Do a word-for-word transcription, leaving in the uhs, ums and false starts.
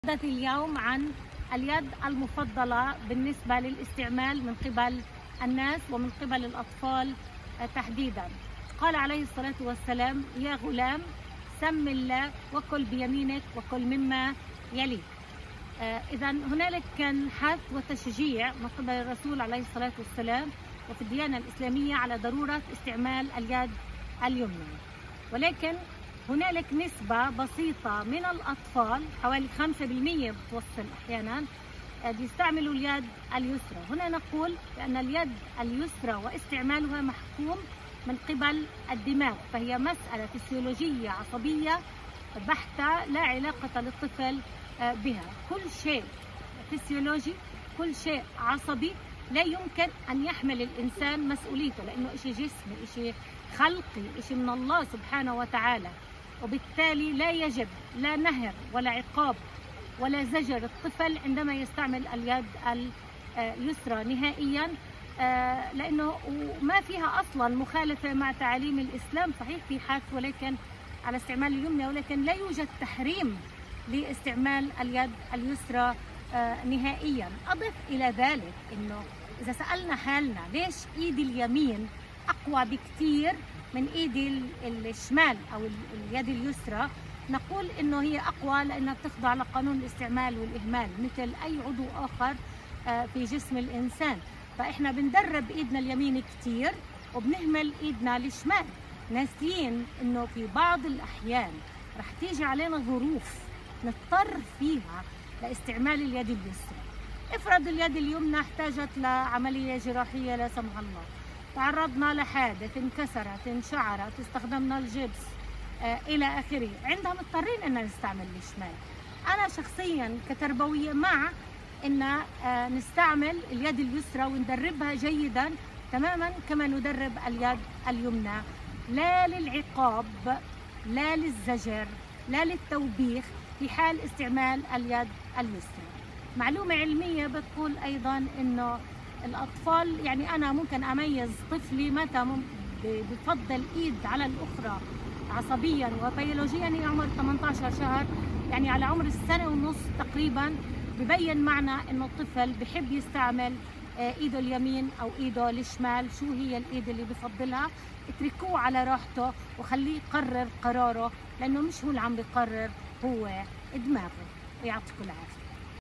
نتحدث اليوم عن اليد المفضلة بالنسبة للاستعمال من قبل الناس ومن قبل الأطفال تحديدا. قال عليه الصلاة والسلام: يا غلام سم الله وكل بيمينك وكل مما يليك. إذا هنالك كان حث وتشجيع من قبل الرسول عليه الصلاة والسلام وفي الديانة الإسلامية على ضرورة استعمال اليد اليمنى، ولكن هنالك نسبة بسيطة من الأطفال حوالي خمسة بالمئة بتوصل أحيانا بيستعملوا اليد اليسرى. هنا نقول بأن اليد اليسرى واستعمالها محكوم من قبل الدماغ، فهي مسألة فسيولوجية عصبية بحتة لا علاقة للطفل بها. كل شيء فسيولوجي، كل شيء عصبي لا يمكن أن يحمل الإنسان مسؤوليته، لأنه إشي جسمي، إشي خلقي، إشي من الله سبحانه وتعالى، وبالتالي لا يجب لا نهر ولا عقاب ولا زجر الطفل عندما يستعمل اليد اليسرى نهائيا، لأنه ما فيها أصلا مخالفة مع تعاليم الإسلام. صحيح في حث ولكن على استعمال اليمنى، ولكن لا يوجد تحريم لاستعمال اليد اليسرى نهائيا. أضف إلى ذلك أنه إذا سألنا حالنا ليش إيدي اليمين أقوى بكثير من إيدي الشمال أو اليد اليسرى، نقول إنه هي أقوى لأنها بتخضع لقانون الاستعمال والإهمال مثل أي عضو آخر في جسم الإنسان. فإحنا بندرب إيدنا اليمين كثير وبنهمل إيدنا الشمال، ناسيين إنه في بعض الأحيان رح تيجي علينا ظروف نضطر فيها لاستعمال اليد اليسرى. افرض اليد اليمنى احتاجت لعملية جراحية لا سمح الله، تعرضنا لحادث، انكسرت، انشعرت، استخدمنا الجبس آه إلى آخره، عندها مضطرين أن نستعمل الشمال. أنا شخصيا كتربوية مع أن آه نستعمل اليد اليسرى وندربها جيدا تماما كما ندرب اليد اليمنى، لا للعقاب لا للزجر لا للتوبيخ في حال استعمال اليد اليسرى. معلومة علمية بتقول أيضا أنه الأطفال، يعني أنا ممكن أميز طفلي متى بفضل إيد على الأخرى عصبيا وبيولوجيا هي عمر ثمانية عشر شهر، يعني على عمر السنة ونص تقريبا ببين معنا إنه الطفل بحب يستعمل إيده اليمين أو إيده الشمال، شو هي الإيد اللي بفضلها. اتركوه على راحته وخليه يقرر قراره، لأنه مش هو اللي عم بيقرر، هو دماغه. ويعطيكم العافية.